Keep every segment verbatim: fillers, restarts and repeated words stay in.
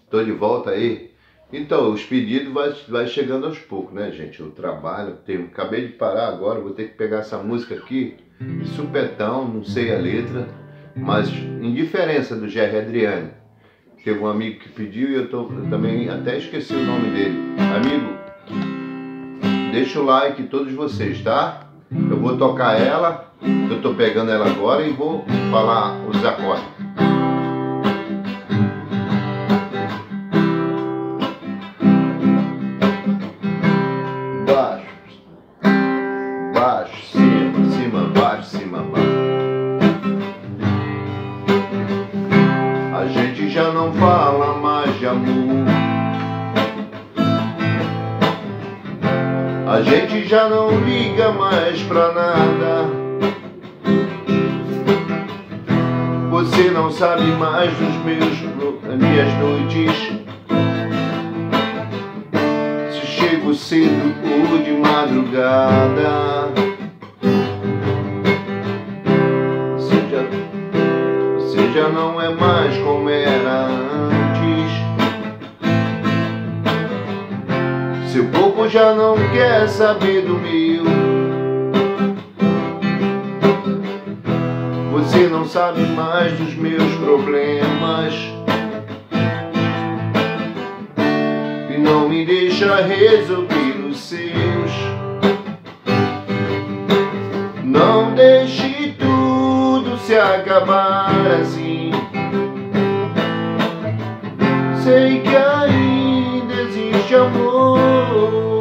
Tô de volta aí. Então, os pedidos vai, vai chegando aos poucos, né, gente? Eu trabalho, tenho, acabei de parar agora, vou ter que pegar essa música aqui, de supetão, não sei a letra, mas Indiferença, do Gerry Adriani. Teve um amigo que pediu e eu, tô, eu também até esqueci o nome dele. Amigo, deixa o like todos vocês, tá? Eu vou tocar ela, eu tô pegando ela agora e vou falar os acordes. Baixo, cima, cima, baixo, cima, baixo. A gente já não fala mais de amor. A gente já não liga mais pra nada. Você não sabe mais dos meus, minhas noites. Se chego cedo ou de madrugada. Você já, você já não é mais como era antes. Seu corpo já não quer saber do meu. Você não sabe mais dos meus problemas e não me deixa resolver os seus. Não deixe tudo se acabar assim. Sei que ainda existe amor.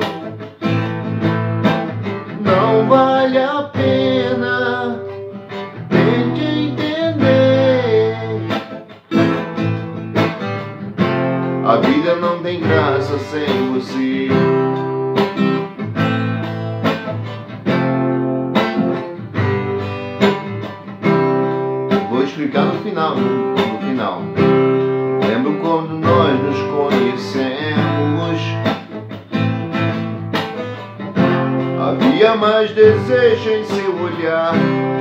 Não vale a pena, tente entender. A vida não tem graça sem você. Vou explicar no final, no, no final. Lembro quando nós nos conhecemos. Havia mais desejo em seu olhar.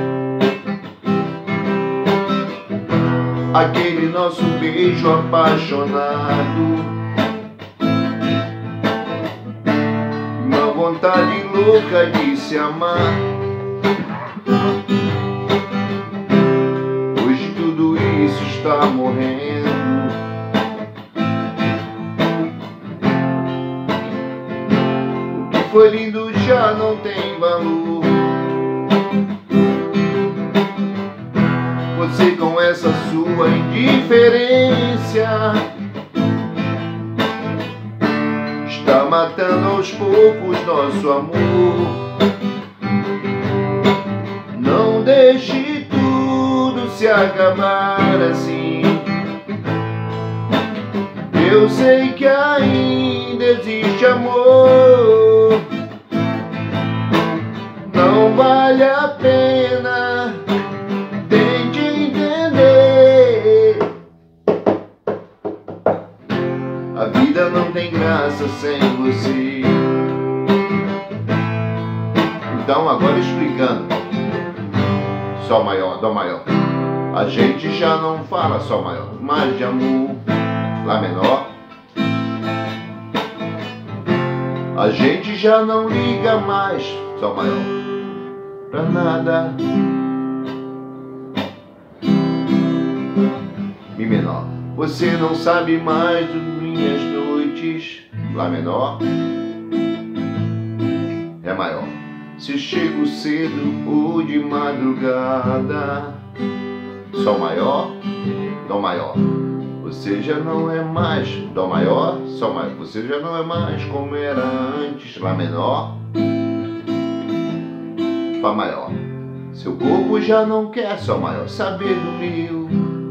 Aquele nosso beijo apaixonado, uma vontade louca de se amar. Hoje tudo isso está morrendo. O que foi lindo já não tem valor. Você com essa sua indiferença está matando aos poucos nosso amor. Não deixe tudo se acabar assim. Eu sei que ainda existe amor. Não vale a pena, tente entender. A vida não tem graça sem você. Então agora explicando. Sol maior, dó maior. A gente já não fala sol maior, mas de amor. Lá menor. A gente já não liga mais sol maior pra nada. Mi menor. Você não sabe mais das minhas noites. Lá menor. Ré maior. Se chego cedo ou de madrugada. Sol maior, dó maior. Você já não é mais dó maior, sol maior. Você já não é mais como era antes. Lá menor, fá maior. Seu corpo já não quer sol maior saber do meu.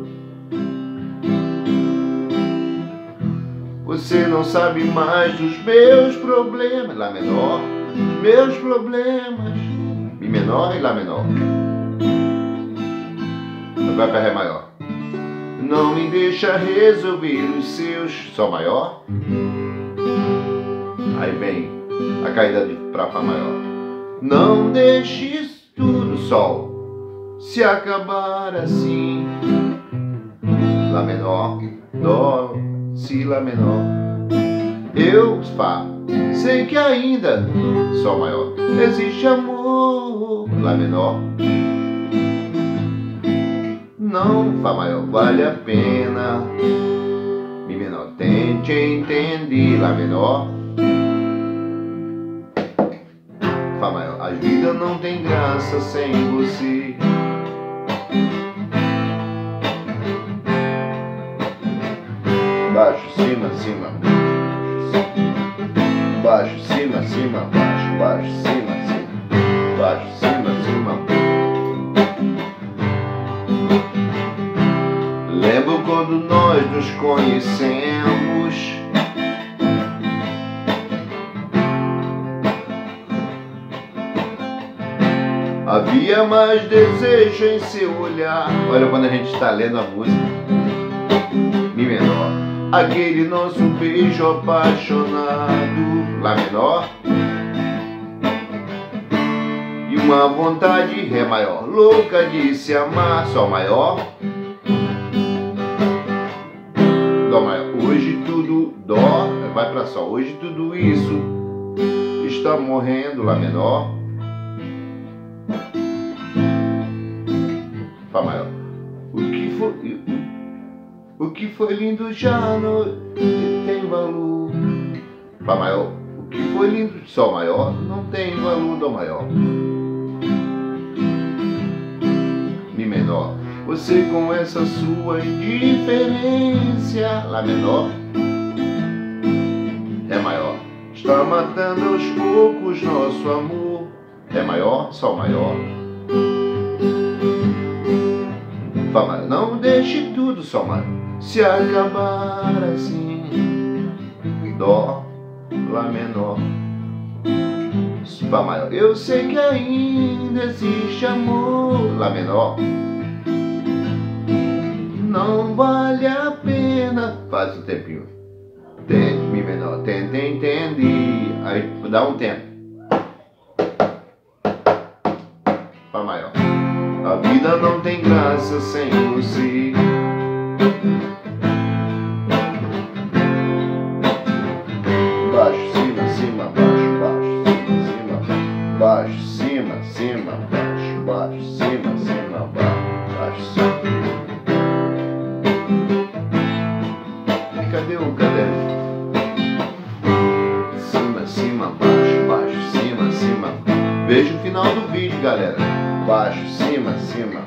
Você não sabe mais dos meus problemas. Lá menor, os meus problemas. Mi menor e lá menor. Vai para Ré maior. Não me deixa resolver os seus. Sol maior. Aí vem a caída de pra Fá maior. Não deixe tudo, Sol, se acabar assim. Lá menor, Dó, Si, Lá menor. Eu, Fá, sei que ainda, Sol maior, existe amor, Lá menor. Não, Fá maior, vale a pena, Mi menor, tente entender, Lá menor. Fá maior, a vida não tem graça sem você. Baixo, cima, cima, baixo, cima, cima, baixo, baixo, cima, cima, baixo, cima, cima. Lembro quando nós nos conhecemos, havia mais desejo em seu olhar. Olha quando a gente está lendo a música, Mi menor. Aquele nosso beijo apaixonado, Lá menor. E uma vontade, Ré maior, louca de se amar, Sol maior. Dó maior, hoje tudo, Dó, vai pra Sol. Hoje tudo isso está morrendo, Lá menor. Fá maior. O que foi, o que foi lindo já não tem valor. Fá maior. O que foi lindo, Sol maior, não tem valor, Dó maior. Mi menor. Você com essa sua indiferença, Lá menor. Ré maior. Está matando aos poucos nosso amor, Ré maior, Sol maior. Fá maior. Não deixe tudo, Sol maior, se acabar assim, Dó, Lá menor. Fá maior. Eu sei que ainda existe amor, Lá menor. Não vale a pena. Faz um tempinho. Tente, Mi menor. Tenta entender. Aí dá um tempo. Fá maior. A vida não tem graça sem você. Baixo, cima, cima, baixo, baixo, cima, cima, baixo, cima, cima, baixo, baixo, cima, cima, baixo, baixo, cima. E cadê o caderno? Cima, cima, baixo, baixo, cima, cima. Veja o final do vídeo, galera. Baixo, cima, cima.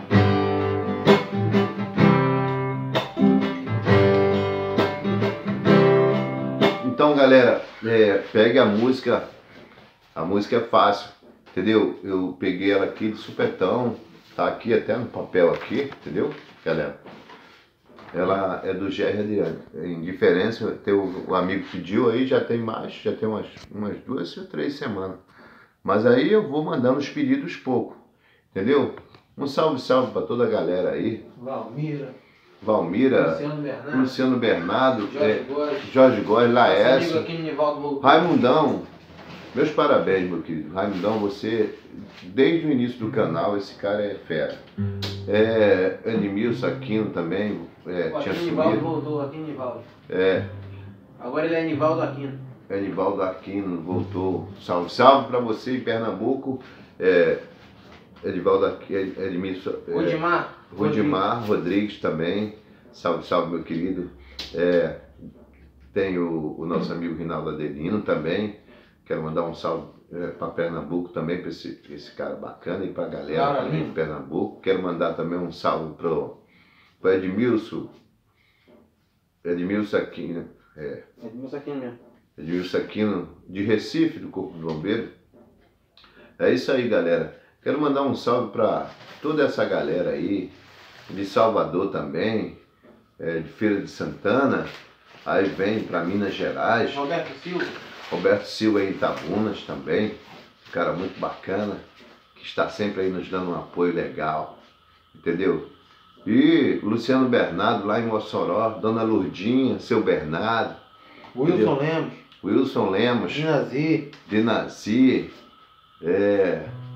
Então, galera, é, pegue a música. A música é fácil, entendeu? Eu peguei ela aqui de supetão. Tá aqui até no papel aqui, entendeu, galera? Ela é do Jerry Adriano. Indiferença, teu, o amigo pediu aí, já tem mais, já tem umas, umas duas ou três semanas. Mas aí eu vou mandando os pedidos pouco, entendeu? Um salve, salve para toda a galera aí. Valmira. Valmira. Luciano Bernardo. Luciano Bernardo. Jorge é, Góes. Jorge Góes, Laércio. Amigo aqui, Nivaldo voltou. Raimundão. Meus parabéns, meu querido. Raimundão, você, desde o início do canal, esse cara é fera. É, Edmilson Aquino também. É, o tinha Aquino Nivaldo sumido. voltou, Aquino Nivaldo. É. Agora ele é Nivaldo Aquino. Enivaldo Aquino voltou. Salve, salve para você em Pernambuco. É, Edivaldo Aquino, Edmilson. É, Rudimar. Rudimar Rodrigues também. Salve, salve, meu querido. É, tem o, o nosso amigo Rinaldo Adelino também. Quero mandar um salve é, para Pernambuco também, para esse, esse cara bacana e para a galera Claro, também de lindo. Pernambuco. Quero mandar também um salve para o Edmilson. Edmilson Aquino. É, Edmilson Aquino mesmo. Edmilson Aquino, de Recife, do Corpo do Bombeiro. É isso aí, galera. Quero mandar um salve para toda essa galera aí, de Salvador também, é, de Feira de Santana, aí vem para Minas Gerais. Roberto Silva. Roberto Silva em Itabunas também, um cara muito bacana, que está sempre aí nos dando um apoio legal, entendeu? E Luciano Bernardo lá em Mossoró, Dona Lourdinha, seu Bernardo. Wilson entendeu? Lemos. Wilson Lemos, Dinazi. Dinazi, é,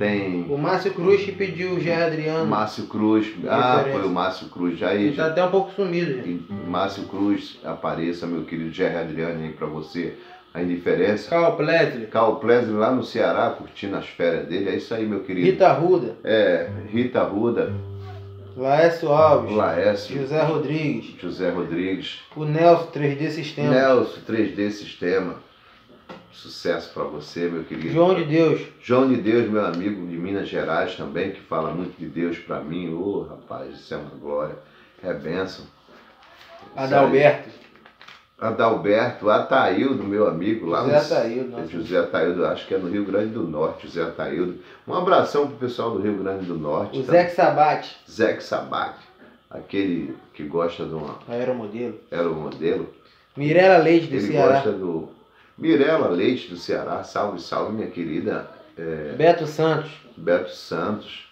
tem O Márcio Cruz que pediu o Gerry Adriano. Márcio Cruz. Ah, Referência. foi o Márcio Cruz. Aí, Ele tá até um pouco sumido, gente. e Márcio Cruz, apareça, meu querido Gerry Adriano, aí pra você. A indiferença. Carl Plesley. Carl Plesley lá no Ceará, curtindo as férias dele. É isso aí, meu querido. Rita Arruda. É, Rita Arruda, Laércio Alves. Laércio, José Rodrigues. José Rodrigues, O Nelson três D Sistema. Nelson três D Sistema. Sucesso pra você, meu querido. João de Deus. João de Deus, meu amigo de Minas Gerais também, que fala muito de Deus pra mim. Ô, rapaz, isso é uma glória. É bênção. Isso Adalberto. aí. Adalberto, Ataíldo, meu amigo lá José no... Ataíldo, nossa. José Ataíldo, acho que é no Rio Grande do Norte, José Ataíldo. Um abração pro pessoal do Rio Grande do Norte. O tá? Zeque Sabate. Zeque Sabac, aquele que gosta de uma Aeromodelo. aeromodelo. Mirela Leite do Ele Ceará. gosta do Mirela Leite do Ceará. Salve, salve, minha querida é, Beto Santos. Beto Santos.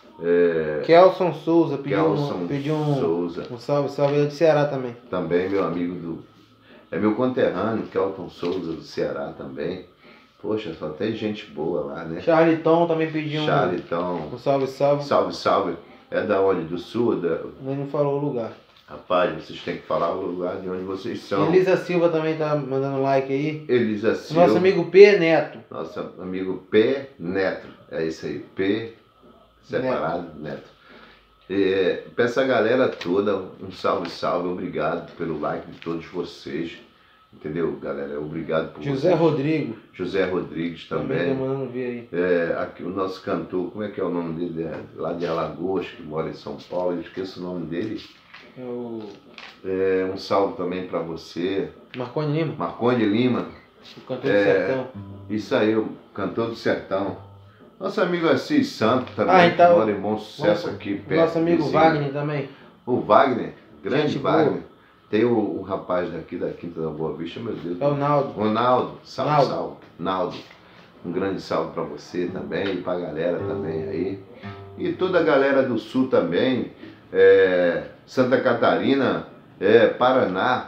É, Kelson Souza pediu, Kelson um, pediu um, Souza. um salve, salve ele do Ceará também. Também meu amigo do... É meu conterrâneo, Kelton Souza do Ceará também. Poxa, só tem gente boa lá, né? Charliton também pediu um, Charliton. um salve, salve. Salve, salve. É da onde? Do sul? Da... Ele não falou o lugar. Rapaz, vocês têm que falar o lugar de onde vocês são. Elisa Silva também tá mandando like aí. Elisa O Silva. nosso amigo P. Neto. Nosso amigo P. Neto. É isso aí. P. Separado, Neto. Neto. É, pra essa galera toda, um salve, salve. Obrigado pelo like de todos vocês. Entendeu, galera? Obrigado por José vocês. Rodrigo. José Rodrigues Também também. tá mandando ver aí. É, aqui, o nosso cantor, como é que é o nome dele? É, lá de Alagoas, que mora em São Paulo. Eu esqueço o nome dele. É o É, um salve também pra você. Marconi Lima. Marconi Lima. O cantor do É, sertão. Isso aí, o cantor do sertão. Nosso amigo Assis Santo também, Ah, então, que mora em bom sucesso nosso- aqui O perto. nosso amigo vizinho. Wagner também. O Wagner, grande Gente boa. Wagner. Tem o, o rapaz daqui da Quinta da Boa Vista, meu Deus. É o Naldo. Ronaldo, salve, Naldo. salve. Naldo. Um grande salve pra você também e pra galera também aí. E toda a galera do Sul também. É, Santa Catarina, é, Paraná,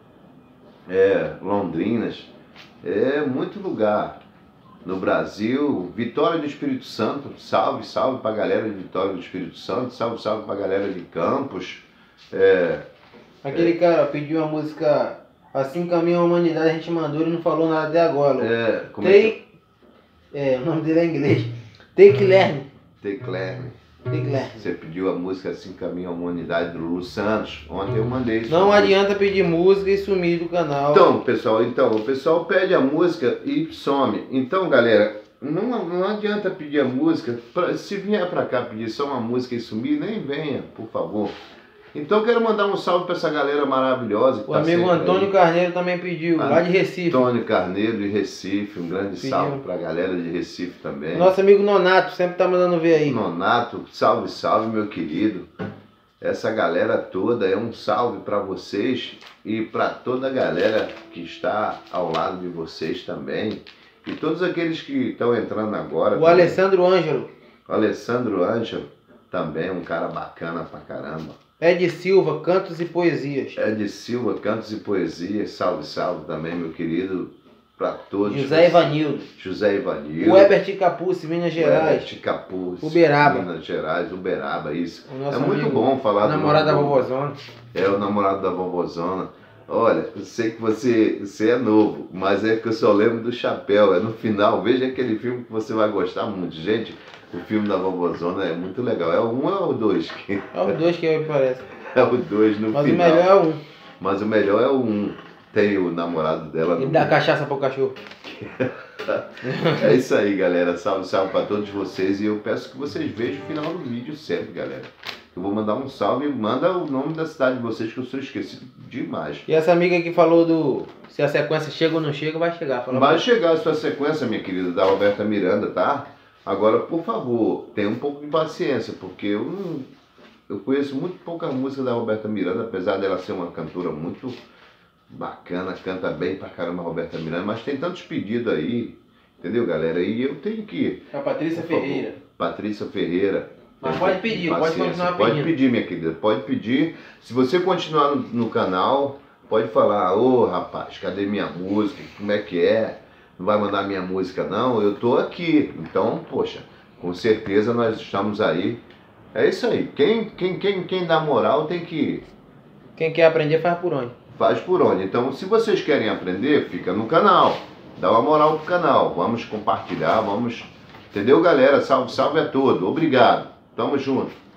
é, Londrinas. É muito lugar. No Brasil, Vitória do Espírito Santo, salve, salve pra galera de Vitória do Espírito Santo, salve, salve pra galera de Campos. É, Aquele cara pediu uma música Assim Caminha a Humanidade, a gente mandou, ele não falou nada até agora. é, como é que Take. É, o nome dele é em inglês. Take Learn. Teclerme. Take Learn. Você pediu a música Assim Caminha a Humanidade do Lu Santos. Ontem eu mandei isso. Não adianta pedir música e sumir do canal. Então, pessoal, então, o pessoal pede a música e some. Então, galera, não, não adianta pedir a música. Pra, se vier pra cá pedir só uma música e sumir, nem venha, por favor. Então, eu quero mandar um salve pra essa galera maravilhosa. Que O tá amigo sempre Antônio aí. Carneiro também pediu, Ah, lá de Recife. Antônio Carneiro de Recife, um grande Pediu. salve pra galera de Recife também. Nosso amigo Nonato sempre tá mandando ver aí. Nonato, salve, salve, meu querido. Essa galera toda é um salve para vocês e para toda a galera que está ao lado de vocês também. E todos aqueles que estão entrando agora. O também. Alessandro Ângelo. O Alessandro Ângelo, também um cara bacana pra caramba. Ed Silva, Cantos e Poesias. Ed Silva, Cantos e Poesias, salve, salve também, meu querido, para todos. José Ivanildo. José Ivanildo. O Ebert Capucci, Minas Gerais. Herbert Capuz, Uberaba. Minas Gerais, Uberaba, isso. O nosso É muito amigo, bom falar o do namorado da nome do- vovozona. É o namorado da vovozona. Olha, eu sei que você, você é novo, mas é que eu só lembro do chapéu. É no final, veja aquele filme que você vai gostar muito. Gente, o filme da vovozona é muito legal. É o um ou é o dois? É os dois que eu parece. É o dois no Mas final. o melhor é um. Mas o melhor é o um. Tem o namorado dela no Ele dá cachaça pro cachorro. É isso aí, galera. Salve, salve para todos vocês. E eu peço que vocês vejam o final do vídeo sempre, galera. Eu vou mandar um salve e manda o nome da cidade de vocês, que eu sou esquecido demais. E essa amiga que falou do se a sequência chega ou não chega, vai chegar. Fala Vai chegar a sua sequência, minha querida, da Roberta Miranda, tá? Agora, por favor, tenha um pouco de paciência, porque eu não... Eu conheço muito pouca música da Roberta Miranda, apesar dela ser uma cantora muito bacana, canta bem pra caramba a Roberta Miranda, mas tem tantos pedidos aí, entendeu, galera? E eu tenho que... A Patrícia por favor, Ferreira. Patrícia Ferreira. Mas Tem pode um pouco de pedir, pode paciência. continuar Pode pedindo. pedir, minha querida, pode pedir. Se você continuar no, no canal, pode falar, ô rapaz, cadê minha música? Como é que é? Não vai mandar minha música não? Eu tô aqui. Então, poxa, com certeza nós estamos aí. É isso aí. Quem, quem, quem, quem dá moral tem que ir. Quem quer aprender faz por onde? Faz por onde. Então, se vocês querem aprender, fica no canal. Dá uma moral pro canal. Vamos compartilhar, vamos... Entendeu, galera? Salve, salve a todos. Obrigado. Tamo junto.